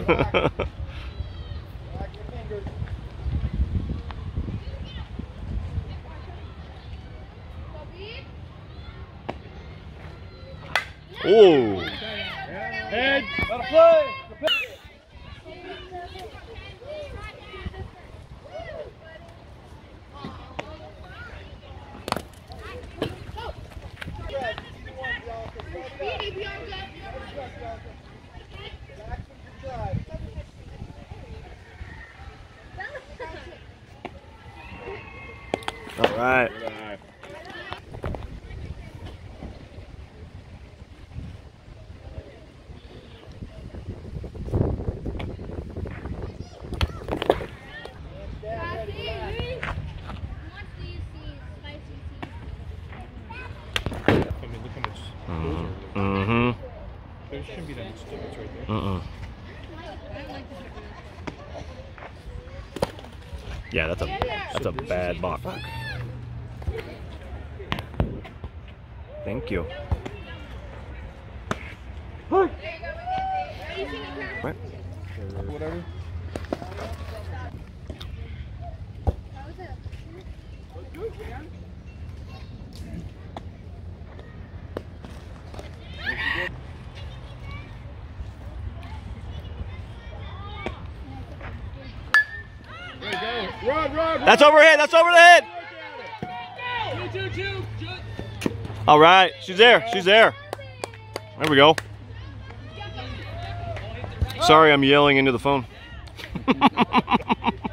Oh. Head. Gotta play. All right. Mm-hmm. There shouldn't be that much difference right there. Yeah, that's a bad block. Thank you. What? Whatever. That's overhead. That's over the head. All right, she's there. She's there. There we go. Sorry, I'm yelling into the phone.